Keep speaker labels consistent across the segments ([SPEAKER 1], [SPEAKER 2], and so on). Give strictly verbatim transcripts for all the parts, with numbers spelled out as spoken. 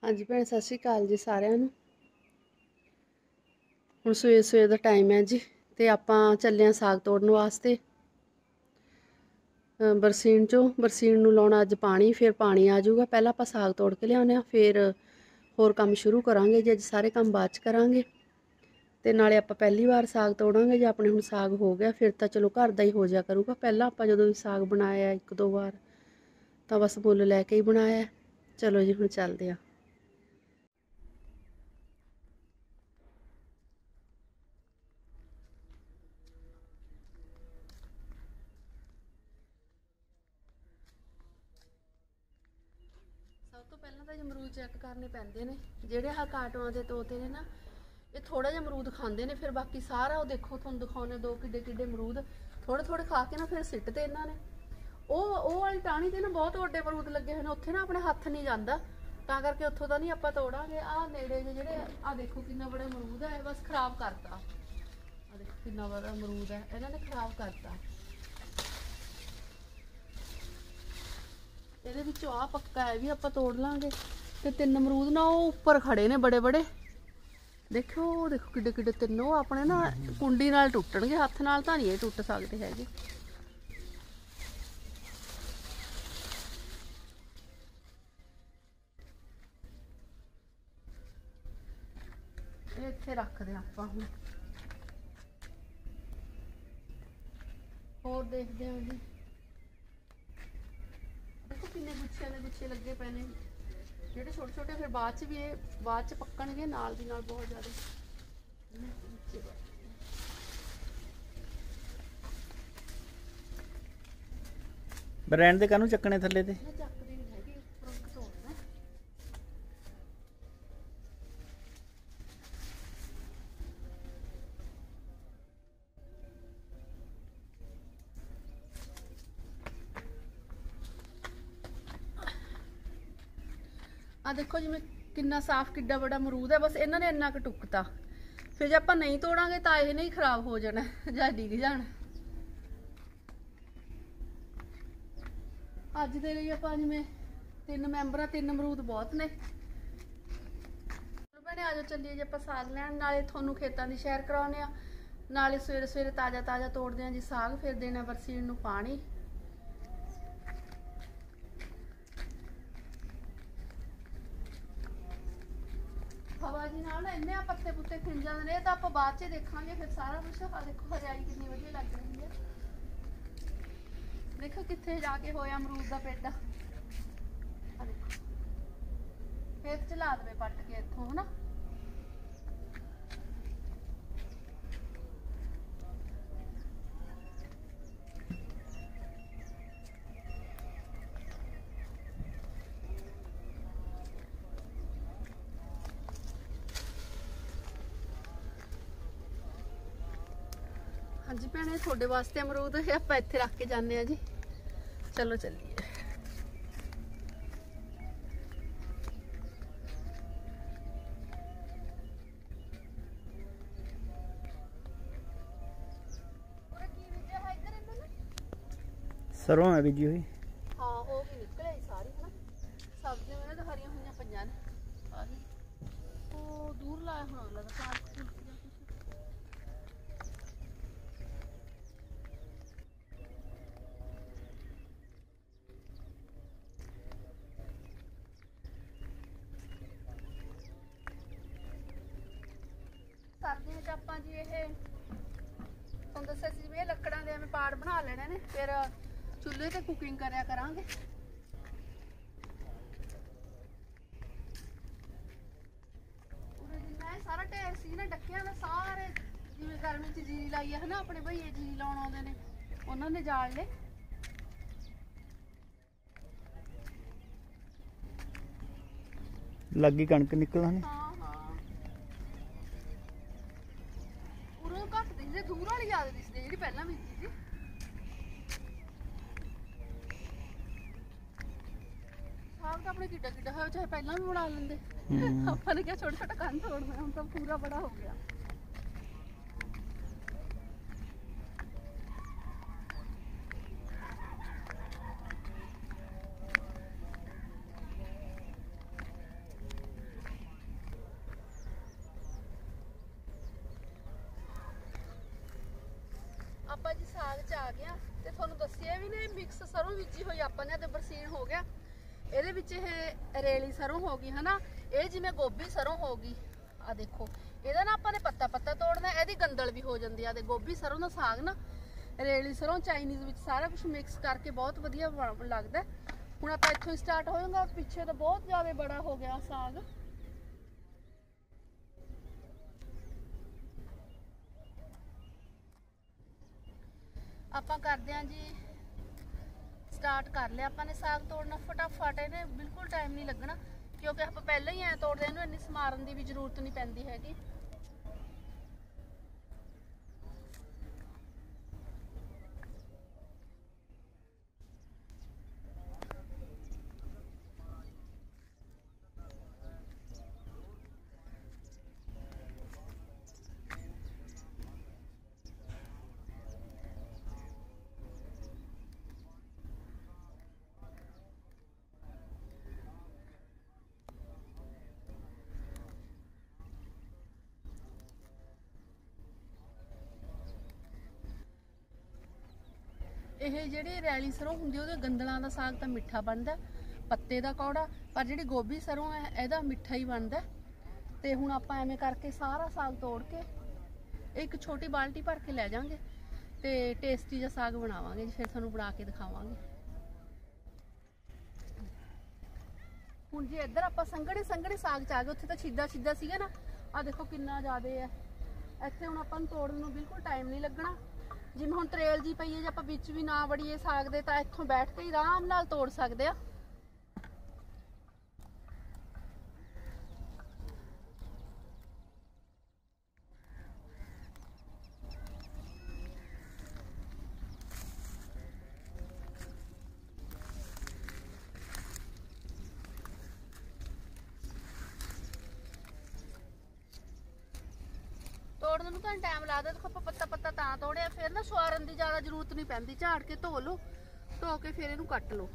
[SPEAKER 1] हाँ जी भैन सत श्री अकाल जी सारिਆਂ ਨੂੰ। ਹੁਣ ਸਵੇਰ ਸਵੇਰ ਦਾ ਟਾਈਮ ਹੈ ਜੀ ਤੇ ਆਪਾਂ ਚੱਲੇ ਆ ਸਾਗ ਤੋੜਨ ਵਾਸਤੇ ਬਰਸੀਨ ਚੋਂ। ਬਰਸੀਨ ਨੂੰ ਲਾਉਣਾ ਅੱਜ ਪਾਣੀ, ਫਿਰ ਪਾਣੀ ਆ ਜਾਊਗਾ। ਪਹਿਲਾਂ ਆਪਾਂ ਸਾਗ ਤੋੜ ਕੇ ਲਿਆਉਂਦੇ ਆ, ਫਿਰ ਹੋਰ ਕੰਮ ਸ਼ੁਰੂ ਕਰਾਂਗੇ ਜੀ। ਅੱਜ ਸਾਰੇ ਕੰਮ ਬਾਅਦ ਚ ਕਰਾਂਗੇ ਤੇ ਨਾਲੇ ਆਪਾਂ ਪਹਿਲੀ ਵਾਰ ਸਾਗ ਤੋੜਾਂਗੇ। ਜੇ ਆਪਣੇ ਹੁਣ ਸਾਗ ਹੋ ਗਿਆ ਫਿਰ ਤਾਂ ਚਲੋ ਘਰ ਦਾ ਹੀ ਹੋ ਜਾ ਕਰੂਗਾ। ਪਹਿਲਾਂ ਆਪਾਂ ਜਦੋਂ ਵੀ ਸਾਗ ਬਣਾਇਆ ਇੱਕ ਦੋ ਵਾਰ ਤਾਂ ਬਸ ਮੁੱਲ ਲੈ ਕੇ ਹੀ ਬਣਾਇਆ। ਚਲੋ ਜੀ ਹੁਣ ਚੱਲਦੇ ਆ। ਸਭ ਤੋਂ ਪਹਿਲਾਂ ਤਾਂ ਅਮਰੂਦ ਚੈੱਕ ਕਰਨੇ ਪੈਂਦੇ ਨੇ। ਜਿਹੜੇ ਆਹ ਕਾਟੋਆਂ ਦੇ ਤੋਤੇ ਨੇ ਨਾ, ਇਹ ਥੋੜਾ ਜਿਹਾ ਅਮਰੂਦ ਖਾਂਦੇ ਨੇ, ਫਿਰ ਬਾਕੀ ਸਾਰਾ ਉਹ ਦੇਖੋ ਤੁਹਾਨੂੰ ਦਿਖਾਉਣੇ ਦੋ ਕਿੱਡੇ ਕਿੱਡੇ ਅਮਰੂਦ ਥੋੜੇ ਥੋੜੇ ਖਾ ਕੇ ਨਾ ਫਿਰ ਸਿੱਟ ਤੇ ਇਹਨਾਂ ਨੇ। ਉਹ ਉਹ ਵਾਲੀ ਟਾਹਣੀ ਤੇ ਨਾ ਬਹੁਤ ਵੱਡੇ ਅਮਰੂਦ ਲੱਗੇ ਹੋਏ ਨੇ, ਉੱਥੇ ਨਾ ਆਪਣੇ ਹੱਥ ਨਹੀਂ ਜਾਂਦਾ, ਤਾਂ ਕਰਕੇ ਉੱਥੋਂ ਤਾਂ ਨਹੀਂ ਆਪਾਂ ਤੋੜਾਂਗੇ। ਆਹ ਨੇੜੇ ਜਿਹੇ ਜਿਹੜੇ ਆਹ ਦੇਖੋ ਕਿੰਨਾ ਬੜਾ ਅਮਰੂਦ ਹੈ, ਬਸ ਖਰਾਬ ਕਰਤਾ। ਆਹ ਦੇਖੋ ਕਿੰਨਾ ਬੜਾ ਅਮਰੂਦ ਹੈ, ਇਹਨਾਂ ਨੇ ਖਰਾਬ ਕਰਤਾ। ਇਹਦੇ ਵਿੱਚੋਂ ਆ ਪੱਕਾ ਹੈ ਵੀ ਆਪਾਂ ਤੋੜ ਲਾਂਗੇ। ਤੇ ਤਿੰਨ ਅਮਰੂਦ ਨਾ ਉਹ ਉੱਪਰ ਖੜੇ ਨੇ ਬੜੇ ਬੜੇ, ਦੇਖੋ ਦੇਖੋ ਕਿੱਡੇ ਕਿੱਡੇ ਤਿੰਨ। ਉਹ ਆਪਣੇ ਨਾ ਕੁੰਡੀ ਨਾਲ ਟੁੱਟਣਗੇ, ਹੱਥ ਨਾਲ ਤਾਂ ਨਹੀਂ ਇਹ ਟੁੱਟ ਸਕਦੇ ਹੈਗੇ। ਇਹ ਇੱਥੇ ਰੱਖਦੇ ਆਪਾਂ ਹੁਣ, ਹੋਰ ਦੇਖਦੇ ਹਾਂ ਜੀ। ਦੇਖੋ ਕਿੰਨੇ ਗੁੱਛਿਆਂ ਦੇ ਗੁੱਛੇ ਲੱਗੇ ਪਏ ਨੇ, ਜਿਹੜੇ ਛੋਟੇ ਛੋਟੇ ਫਿਰ ਬਾਅਦ ਚ ਵੀ ਇਹ ਬਾਅਦ ਚ ਪੱਕਣਗੇ ਨਾਲ ਦੀ ਨਾਲ ਬਹੁਤ ਜ਼ਿਆਦਾ।
[SPEAKER 2] ਬ੍ਰਾਂਡ ਦੇ ਕਾਹਨੂੰ ਚੱਕਣੇ ਥੱਲੇ ਤੇ?
[SPEAKER 1] ਚੱਕਦੀ ਨਹੀਂ ਹੈਗੀ, ਉੱਪਰੋਂ ਘਟਾਉਣਾ। ਆ ਦੇਖੋ ਜਿਵੇਂ ਕਿੰਨਾ ਸਾਫ਼ ਕਿੱਡਾ ਬੜਾ ਅਮਰੂਦ ਹੈ, ਬਸ ਇਹਨਾਂ ਨੇ ਇੰਨਾ ਕੁ ਟੁੱਕਤਾ। ਫਿਰ ਜੇ ਆਪਾਂ ਨਹੀਂ ਤੋੜਾਂਗੇ ਤਾਂ ਇਹ ਨਹੀਂ ਖਰਾਬ ਹੋ ਜਾਣਾ ਜਾਂ ਡਿੱਗ ਜਾਣਾ। ਅੱਜ ਦੇ ਲਈ ਆਪਾਂ ਜਿਵੇਂ ਤਿੰਨ ਮੈਂਬਰਾਂ ਤਿੰਨ ਅਮਰੂਦ ਬਹੁਤ ਨੇ। ਭੈਣੇ ਆ ਜਾਓ ਚੱਲੀਏ ਜੇ ਆਪਾਂ ਸਾਗ ਲੈਣ, ਨਾਲੇ ਤੁਹਾਨੂੰ ਖੇਤਾਂ ਦੀ ਸੈਰ ਕਰਾਉਂਦੇ ਆ, ਨਾਲੇ ਸਵੇਰੇ ਸਵੇਰੇ ਤਾਜ਼ਾ ਤਾਜ਼ਾ ਤੋੜਦੇ ਆ ਜੀ ਸਾਗ। ਫਿਰ ਦੇਣਾ ਬਰਸੀਨ ਨੂੰ ਪਾਣੀ। ਹਵਾ ਜੀ ਨਾਲ ਨਾ ਇੰਨੇ ਆ ਪੱਤੇ ਪੁੱਤੇ ਖਿੰਡ ਜਾਂਦੇ ਨੇ। ਇਹ ਤਾਂ ਆਪਾਂ ਬਾਅਦ ਚ ਦੇਖਾਂਗੇ ਫਿਰ ਸਾਰਾ ਕੁਛ। ਆ ਦੇਖੋ ਹਰਿਆਲੀ ਕਿੰਨੀ ਵਧੀਆ ਲੱਗ ਰਹੀ ਹੈ। ਦੇਖੋ ਕਿੱਥੇ ਜਾ ਕੇ ਹੋਇਆ ਅਮਰੂਦ ਦਾ ਪੇਡਾ। ਆ ਦੇਖੋ ਫਿਰ ਚਲਾ ਦੇਵੇ ਪੱਟ ਕੇ ਇੱਥੋਂ ਹਨਾ। ਹਾਂਜੀ ਭੈਣੇ ਤੁਹਾਡੇ ਵਾਸਤੇ ਅਮਰੂਦ ਇਹ ਆਪਾਂ ਇੱਥੇ ਰੱਖ ਕੇ ਜਾਂਦੇ ਆ ਜੀ। ਚਲੋ ਚੱਲੀਏ।
[SPEAKER 2] ਸਰੋਂ ਹੈ ਬੀਜੀ ਹੋਈ।
[SPEAKER 1] ਹਾਂ ਹੋ ਗਈ ਨਿਕਲੇ ਸਾਰੀ ਹਨਾ। ਸਬਜ਼ੀਆਂ ਇਹਨਾਂ ਤਾਂ ਹਰੀਆਂ ਹੋਈਆਂ ਪਈਆਂ ਨੇ ਸਾਰੀ। ਉਹ ਦੂਰ ਲਾਇਆ ਹੋਣਾ ਲੱਗਦਾ। ਸਰਦੀਆਂ ਚ ਆਪਾਂ ਜੀ ਇਹ ਤੁਹਾਨੂੰ ਦੱਸਿਆ ਸੀ ਵੀ ਇਹ ਲੱਕੜਾਂ ਦੇ ਐਵੇਂ ਪਾੜ ਬਣਾ ਲੈਣੇ ਨੇ, ਫਿਰ ਚੁੱਲ੍ਹੇ ਤੇ ਕੁਕਿੰਗ ਕਰਿਆ ਕਰਾਂਗੇ। ਉਰੇ ਜਿੰਨਾ ਇਹ ਸਾਰਾ ਢੇਰ ਸੀ ਨਾ ਡੱਕਿਆਂ ਦਾ, ਸਾਰੇ ਜਿਵੇਂ ਗਰਮੀ ਚ ਜੀਰੀ ਲਾਈ ਆ ਹਨਾ, ਆਪਣੇ ਭਈਏ ਜੀਰੀ ਲਾਉਣ ਆਉਂਦੇ ਨੇ ਉਹਨਾਂ ਨੇ ਜਾਲ ਲਏ।
[SPEAKER 2] ਲੱਗੀ ਕਣਕ ਨਿਕਲਦਾ ਨਹੀਂ।
[SPEAKER 1] ਹਾਂ ਹਾਂ ਉਰੋਂ ਘੱਟ ਦਿਸਦੇ, ਦੂਰ ਵਾਲੀ ਜ਼ਿਆਦਾ ਦਿਸਦੇ ਜਿਹੜੀ ਪਹਿਲਾਂ ਬੀਜੀ ਸੀ। ਸਾਗ ਤਾਂ ਆਪਣੇ ਕਿੱਡਾ ਕਿੱਡਾ ਹੋਇਆ, ਚਾਹੇ ਪਹਿਲਾਂ ਵੀ ਬਣਾ ਲੈਂਦੇ। ਆਪਾਂ ਨੇ ਕਿਹਾ ਛੋਟਾ ਛੋਟਾ ਕੰਨ ਤੋੜਨਾ, ਹੁਣ ਤਾਂ ਪੂਰਾ ਬੜਾ ਹੋ ਗਿਆ। ਸਾਗ 'ਚ ਆ ਗਿਆ ਤੇ ਤੁਹਾਨੂੰ ਦੱਸਿਆ ਵੀ ਨੇ ਮਿਕਸ ਸਰੋਂ ਬੀਜੀ ਹੋਈ ਆਪਾਂ ਨੇ ਤੇ ਬਰਸੀਨ ਹੋ ਗਿਆ। ਇਹਦੇ ਵਿੱਚ ਇਹ ਰੇਲੀ ਸਰੋਂ ਹੋ ਗਈ ਹਨਾ, ਇਹ ਜਿਵੇਂ ਗੋਭੀ ਸਰੋਂ ਹੋ ਗਈ। ਆ ਦੇਖੋ ਇਹਦਾ ਨਾ ਆਪਾਂ ਨੇ ਪੱਤਾ ਪੱਤਾ ਤੋੜਨਾ, ਇਹਦੀ ਗੰਦਲ ਵੀ ਹੋ ਜਾਂਦੀ ਆ। ਤੇ ਗੋਭੀ ਸਰੋਂ ਦਾ ਸਾਗ ਨਾ ਰੇਲੀ ਸਰੋਂ ਚਾਈਨੀਜ਼ ਵਿੱਚ ਸਾਰਾ ਕੁਝ ਮਿਕਸ ਕਰਕੇ ਬਹੁਤ ਵਧੀਆ ਲੱਗਦਾ। ਹੁਣ ਆਪਾਂ ਇੱਥੋਂ ਸਟਾਰਟ ਹੋ ਜਾਂਦਾ, ਪਿੱਛੇ ਤਾਂ ਬਹੁਤ ਜ਼ਿਆਦਾ ਬੜਾ ਹੋ ਗਿਆ ਸਾਗ। ਆਪਾਂ ਕਰਦੇ ਆਂ ਜੀ ਸਟਾਰਟ ਕਰ ਲਿਆ ਆਪਾਂ ਨੇ ਸਾਗ ਤੋੜਨਾ ਫਟਾਫਟ। ਇਹਨੇ ਬਿਲਕੁਲ ਟਾਈਮ ਨਹੀਂ ਲੱਗਣਾ ਕਿਉਂਕਿ ਆਪਾਂ ਪਹਿਲਾਂ ਹੀ ਐ ਤੋੜਦੇ, ਇਹਨੂੰ ਇੰਨੀ ਸਮਾਰਨ ਦੀ ਵੀ ਜ਼ਰੂਰਤ ਨਹੀਂ ਪੈਂਦੀ ਹੈਗੀ। ਇਹ ਜਿਹੜੀ ਰੈਲੀ ਸਰੋਂ ਹੁੰਦੀ ਉਹਦੇ ਗੰਦਲਾਂ ਦਾ ਸਾਗ ਤਾਂ ਮਿੱਠਾ ਬਣਦਾ, ਪੱਤੇ ਦਾ ਕੌੜਾ, ਪਰ ਜਿਹੜੀ ਗੋਭੀ ਸਰੋਂ ਹੈ ਇਹਦਾ ਮਿੱਠਾ ਹੀ ਬਣਦਾ। ਤੇ ਹੁਣ ਆਪਾਂ ਐਵੇਂ ਕਰਕੇ ਸਾਰਾ ਸਾਗ ਤੋੜ ਕੇ ਇੱਕ ਛੋਟੀ ਬਾਲਟੀ ਭਰ ਕੇ ਲੈ ਜਾਵਾਂਗੇ ਤੇ ਟੇਸਟੀ ਜਿਹਾ ਸਾਗ ਬਣਾਵਾਂਗੇ ਜੀ, ਫਿਰ ਤੁਹਾਨੂੰ ਬਣਾ ਕੇ ਦਿਖਾਵਾਂਗੇ। ਹੁਣ ਜੀ ਇੱਧਰ ਆਪਾਂ ਸੰਘਣੇ ਸੰਘਣੇ ਸਾਗ ਚ ਆ ਗਏ, ਉੱਥੇ ਤਾਂ ਛਿੱਦਾ ਛਿੱਦਾ ਸੀਗਾ ਨਾ, ਆ ਦੇਖੋ ਕਿੰਨਾ ਜ਼ਿਆਦਾ ਹੈ। ਇੱਥੇ ਹੁਣ ਆਪਾਂ ਨੂੰ ਤੋੜਨ ਨੂੰ ਬਿਲਕੁਲ ਟਾਈਮ ਨਹੀਂ ਲੱਗਣਾ। ਜਿਵੇਂ ਹੁਣ ਤਰੇਲ ਜੀ ਪਈ ਹੈ, ਜੇ ਆਪਾਂ ਵਿੱਚ ਵੀ ਨਾ ਵੜੀਏ ਸਾਗ ਦੇ ਤਾਂ ਇੱਥੋਂ ਬੈਠ ਕੇ ਹੀ ਆਰਾਮ ਨਾਲ ਤੋੜ ਸਕਦੇ ਆ। ਤੋੜਨ ਨੂੰ ਤਾਂ ਟਾਈਮ ਲੱਗਦਾ। ਦੇਖੋ ਆਪਾਂ ਪੱਤਾ ਪੱਤਾ ਤਾਂ ਤੋੜਿਆ, ਫਿਰ ਨਾ ਸਵਾਰਨ ਦੀ ਜ਼ਿਆਦਾ ਜ਼ਰੂਰਤ ਨਹੀਂ ਪੈਂਦੀ। ਝਾੜ ਕੇ ਧੋ ਲਓ, ਧੋ ਕੇ ਫਿਰ ਇਹਨੂੰ ਕੱਟ ਲਓ।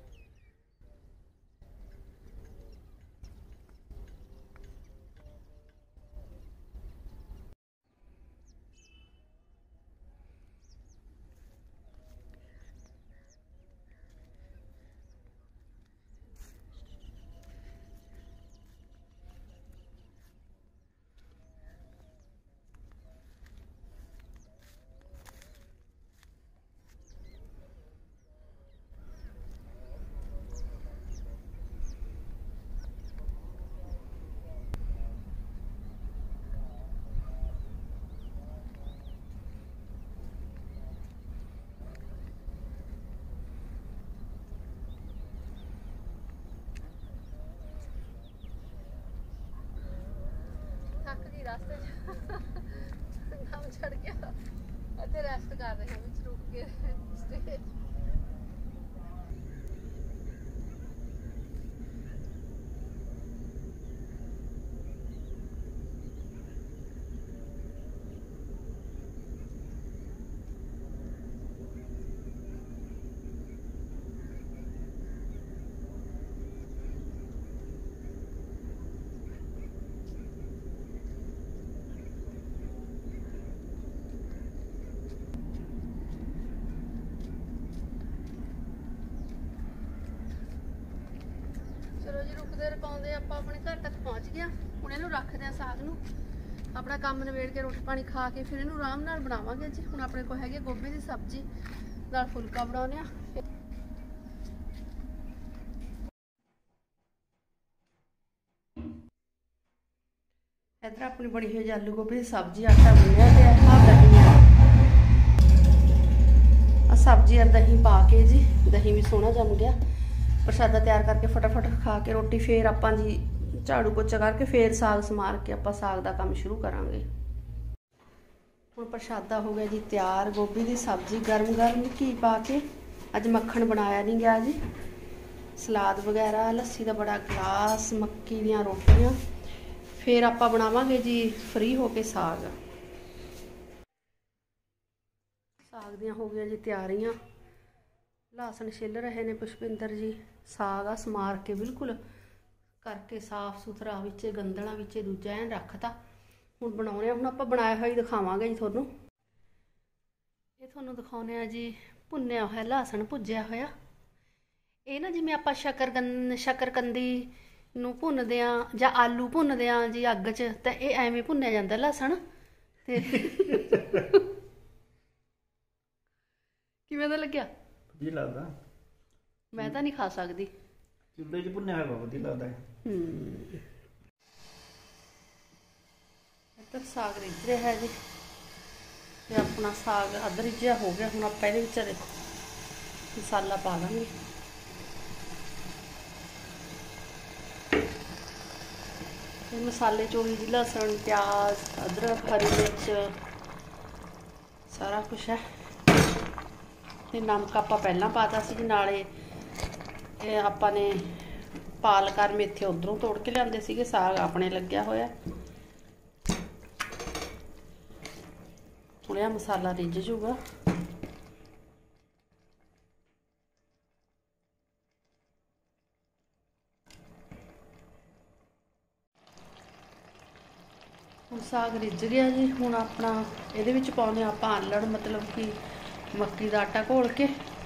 [SPEAKER 1] ਰਸਤੇ ਨਾਮ ਛੱਡ ਗਿਆ, ਇੱਥੇ ਰੈਸਟ ਕਰ ਰਹੇ ਹਾਂ ਵਿੱਚ ਰੁਕ ਕੇ ਸਟੇ। ਚਲੋ ਜੀ ਰੁਕਦੇ ਰਕਾਉਂਦੇ ਆਪਾਂ ਆਪਣੇ ਘਰ ਤੱਕ ਪਹੁੰਚ ਗਿਆ। ਹੁਣ ਇਹਨੂੰ ਰੱਖਦੇ ਆ ਸਾਗ ਨੂੰ, ਆਪਣਾ ਕੰਮ ਨਿਬੇੜ ਕੇ ਰੋਟੀ ਪਾਣੀ ਖਾ ਕੇ ਫਿਰ ਇਹਨੂੰ ਆਰਾਮ ਨਾਲ ਬਣਾਵਾਂਗੇ ਜੀ। ਹੁਣ ਆਪਣੇ ਕੋਲ ਹੈਗੀ ਗੋਭੀ ਦੀ ਸਬਜ਼ੀ ਨਾਲ ਫੁਲਕਾ ਬਣਾਉਂਦੇ ਆ। ਇੱਧਰ ਆਪਣੀ ਬਣੀ ਹੋਈ ਆਲੂ ਗੋਭੀ ਦੀ ਸਬਜ਼ੀ, ਆਟਾ ਗੁੰਨਿਆ ਤੇ ਆਹ ਦਹੀਂ ਆ, ਆ ਸਬਜ਼ੀ ਔਰ ਦਹੀਂ ਪਾ ਕੇ ਜੀ, ਦਹੀਂ ਵੀ ਸੋਹਣਾ ਜੰਮ ਗਿਆ। ਪ੍ਰਸ਼ਾਦਾ ਤਿਆਰ ਕਰਕੇ ਫਟਾਫਟ ਖਾ ਕੇ ਰੋਟੀ ਫੇਰ ਆਪਾਂ ਜੀ ਝਾੜੂ ਪੋਚਾ ਕਰਕੇ ਫੇਰ ਸਾਗ ਸਮਾਰ ਕੇ ਆਪਾਂ ਸਾਗ ਦਾ ਕੰਮ ਸ਼ੁਰੂ ਕਰਾਂਗੇ। ਹੁਣ ਪ੍ਰਸ਼ਾਦਾ ਹੋ ਗਿਆ ਜੀ ਤਿਆਰ, ਗੋਭੀ ਦੀ ਸਬਜ਼ੀ ਗਰਮ ਗਰਮ ਘੀ ਪਾ ਕੇ। ਅੱਜ ਮੱਖਣ ਬਣਾਇਆ ਨਹੀਂ ਗਿਆ ਜੀ, ਸਲਾਦ ਵਗੈਰਾ, ਲੱਸੀ ਦਾ ਬੜਾ ਗਲਾਸ, ਮੱਕੀ ਦੀਆਂ ਰੋਟੀਆਂ। ਫੇਰ ਆਪਾਂ ਬਣਾਵਾਂਗੇ ਜੀ ਫ੍ਰੀ ਹੋ ਕੇ ਸਾਗ। ਸਾਗ ਦੀਆਂ ਹੋ ਗਈਆਂ ਜੀ ਤਿਆਰੀਆਂ, ਲਸਣ ਛਿੱਲ ਰਹੇ ਨੇ ਪੁਸ਼ਪਿੰਦਰ ਜੀ। ਸਾਗ ਆ ਸਮਾਰ ਕੇ ਬਿਲਕੁਲ ਕਰਕੇ ਸਾਫ ਸੁਥਰਾ, ਵਿੱਚ ਗੰਦਲਾਂ ਵਿੱਚ ਦੂਜਾ ਐਨ ਰੱਖਤਾ। ਹੁਣ ਬਣਾਉਣੇ, ਹੁਣ ਆਪਾਂ ਬਣਾਇਆ ਹੋਇਆ ਹੀ ਦਿਖਾਵਾਂਗੇ ਜੀ ਤੁਹਾਨੂੰ। ਇਹ ਤੁਹਾਨੂੰ ਦਿਖਾਉਂਦੇ ਆ ਜੀ ਭੁੰਨਿਆ ਹੋਇਆ ਲਸਣ ਭੁੱਜਿਆ ਹੋਇਆ। ਇਹ ਨਾ ਜਿਵੇਂ ਆਪਾਂ ਸ਼ੱਕਰਕੰਦ ਸ਼ੱਕਰਕੰਦੀ ਨੂੰ ਭੁੰਨਦੇ ਆ ਜਾਂ ਆਲੂ ਭੁੰਨਦੇ ਆ ਜੀ ਅੱਗ 'ਚ, ਤਾਂ ਇਹ ਐਵੇਂ ਭੁੰਨਿਆ ਜਾਂਦਾ ਲਸਣ। ਤੇ ਕਿਵੇਂ ਦਾ ਲੱਗਿਆ?
[SPEAKER 2] ਵਧੀਆ ਲੱਗਦਾ।
[SPEAKER 1] ਮੈਂ ਤਾਂ ਨਹੀਂ ਖਾ ਸਕਦੀ।
[SPEAKER 2] ਚੁੱਲ੍ਹੇ 'ਚ ਭੁੰਨਿਆ ਹੋਇਆ ਵਧੀਆ ਲੱਗਦਾ ਹੈ।
[SPEAKER 1] ਹੂੰ ਇੱਧਰ ਸਾਗ ਰਿੱਝ ਰਿਹਾ ਹੈ ਜੀ, ਤੇ ਆਪਣਾ ਸਾਗ ਅੱਧ ਰਿੱਝਿਆ ਹੋ ਗਿਆ। ਹੁਣ ਆਪਾਂ ਇਹਦੇ ਵਿੱਚ ਦੇਖੋ ਮਸਾਲਾ ਪਾ ਲਾਂਗੇ। ਇਹ ਮਸਾਲੇ 'ਚ ਉਹੀ ਜੀ ਲਸਣ, ਪਿਆਜ਼, ਅਦਰਕ, ਹਰੀ ਮਿਰਚ ਸਾਰਾ ਕੁਛ ਹੈ। ਤੇ ਨਮਕ ਆਪਾਂ ਪਹਿਲਾਂ ਪਾਤਾ ਸੀ ਜੀ। ਨਾਲੇ ਇਹ ਆਪਾਂ ਨੇ ਪਾਲਕ ਔਰ ਮੇਥੇ ਉਧਰੋਂ ਤੋੜ ਕੇ ਲਿਆਂਦੇ ਸੀਗੇ। ਸਾਗ ਆਪਣੇ ਲੱਗਿਆ ਹੋਇਆ। ਹੁਣ ਇਹ ਮਸਾਲਾ ਰਿੱਝ ਜੂਗਾ। ਹੁਣ ਸਾਗ ਰਿੱਝ ਗਿਆ ਜੀ। ਹੁਣ ਆਪਣਾ ਇਹਦੇ ਵਿੱਚ ਪਾਉਂਦੇ ਆਪਾਂ ਆਲਣ, ਮਤਲਬ ਕਿ ਮੱਕੀ ਦਾ ਆਟਾ ਘੋਲ ਕੇ।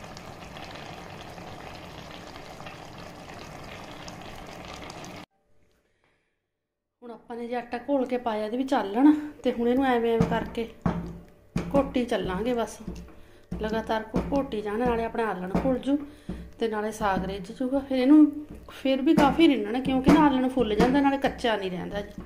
[SPEAKER 1] ਹੁਣ ਆਪਾਂ ਨੇ ਜੇ ਆਟਾ ਘੋਲ ਕੇ ਪਾਇਆ ਇਹਦੇ ਵਿੱਚ ਆਲਣ, ਤੇ ਹੁਣ ਇਹਨੂੰ ਐਵੇਂ ਐਵੇਂ ਕਰਕੇ ਘੋਟੀ ਚੱਲਾਂਗੇ। ਬਸ ਲਗਾਤਾਰ ਘੋਟੀ ਜਾਣਾ, ਨਾਲੇ ਆਪਣਾ ਆਲਣ ਘੁਲ ਜੂ ਤੇ ਨਾਲੇ ਸਾਗ ਰਿੱਝ ਜੂਗਾ। ਫਿਰ ਇਹਨੂੰ ਫਿਰ ਵੀ ਕਾਫੀ ਰਿੰਨਣਾ, ਕਿਉਂਕਿ ਨਾ ਆਲਣ ਫੁੱਲ ਜਾਂਦਾ, ਨਾਲੇ ਕੱਚਾ ਨਹੀਂ ਰਹਿੰਦਾ ਜੀ।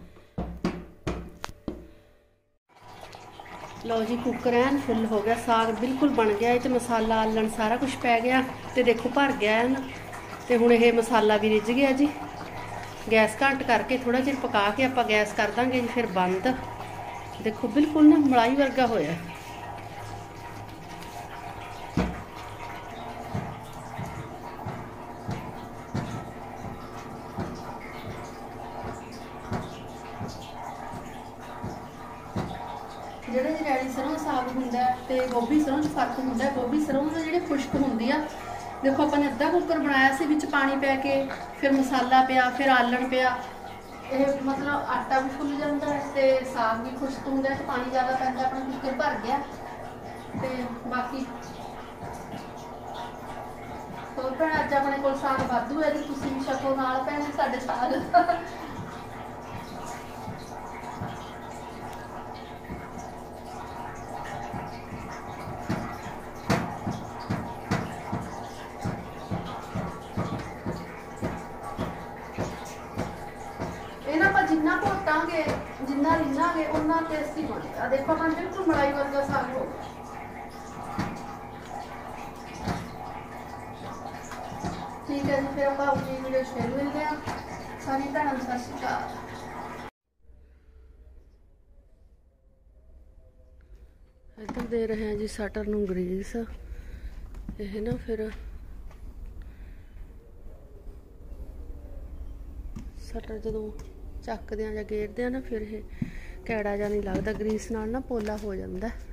[SPEAKER 1] ਲਓ ਜੀ, ਕੁੱਕਰ ਐਨ ਫੁੱਲ ਹੋ ਗਿਆ। ਸਾਗ ਬਿਲਕੁਲ ਬਣ ਗਿਆ। ਇਹ 'ਚ ਮਸਾਲਾ, ਆਲਣ ਸਾਰਾ ਕੁਝ ਪੈ ਗਿਆ ਤੇ ਦੇਖੋ ਭਰ ਗਿਆ ਹੈ ਨਾ। ਤੇ ਹੁਣ ਇਹ ਮਸਾਲਾ ਵੀ ਰਿੱਝ ਗਿਆ ਜੀ। ਗੈਸ ਘੱਟ ਕਰਕੇ ਥੋੜਾ ਚਿਰ ਪਕਾ ਕੇ ਆਪਾਂ ਗੈਸ ਕਰ ਦਾਂਗੇ ਜੀ ਫਿਰ ਬੰਦ। ਦੇਖੋ ਬਿਲਕੁਲ ਨਾ ਮਲਾਈ ਵਰਗਾ ਹੋਇਆ। ਜਿਹੜੇ ਜਰੈਲੀ ਸਰੋਂ ਸਾਗ ਹੁੰਦਾ ਤੇ ਗੋਭੀ ਸਰੋਂ 'ਚ ਫਰਕ ਹੁੰਦਾ। ਗੋਭੀ ਸਰੋਂ ਦੇ ਜਿਹੜੇ ਖੁਸ਼ਕ ਹੁੰਦੀ ਆ। ਦੇਖੋ ਆਪਾਂ ਨੇ ਅੱਧਾ ਕੁੱਕਰ ਬਣਾਇਆ ਸੀ, ਵਿੱਚ ਪਾਣੀ ਪੈ ਕੇ ਫਿਰ ਮਸਾਲਾ ਪਿਆ, ਫਿਰ ਆਲਣ ਪਿਆ। ਇਹ ਮਤਲਬ ਆਟਾ ਵੀ ਫੁੱਲ ਜਾਂਦਾ ਤੇ ਸਾਗ ਵੀ ਖੁਸ਼ਕ ਹੁੰਦਾ ਤੇ ਪਾਣੀ ਜ਼ਿਆਦਾ ਪੈਂਦਾ। ਆਪਣਾ ਕੁੱਕਰ ਭਰ ਗਿਆ। ਤੇ ਬਾਕੀ ਹੋਰ ਭੈਣ ਅੱਜ ਆਪਣੇ ਕੋਲ ਸਾਗ ਵਾਧੂ ਹੈ ਜੀ, ਤੁਸੀਂ ਵੀ ਛਕੋ ਨਾਲ ਭੈਣ ਜੀ ਸਾਡੇ ਸਾਗ। जिन्ना घोटांगे जिन्ना रिन्नांगे उन्ना टेस्टी बनेगा। देखो अपन बिल्कुल मलाई वर्गा साग हो। ठीक है जी, फिर आप अगली वीडियो फिर मिलते हैं। सारी भैनों नूं सत श्री अकाल। इधर दे रहे हैं जी शटर नूं ग्रीस। यह ना फिर शटर जदों ਚੱਕਦੇ ਆ ਜਾਂ ਗੇੜਦੇ ਆ ਨਾ, ਫਿਰ ਇਹ ਕੈੜਾ ਜਾਂ ਨਹੀਂ ਲੱਗਦਾ। ਗਰੀਸ ਨਾਲ ਨਾ ਪੋਲਾ ਹੋ ਜਾਂਦਾ।